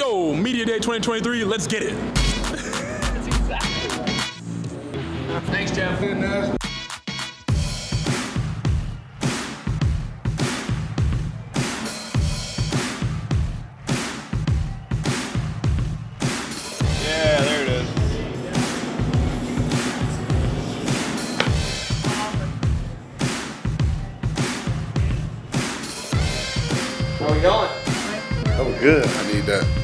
Yo, Media Day 2023, let's get it. That's exactly. Thanks, Jeff. Yeah, there it is. How we going? Oh, good. I need that.